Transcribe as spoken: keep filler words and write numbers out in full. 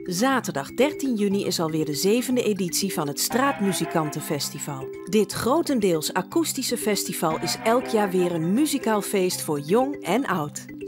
Zaterdag dertien juni is alweer de zevende editie van het Straatmuzikantenfestival. Dit grotendeels akoestische festival is elk jaar weer een muzikaal feest voor jong en oud.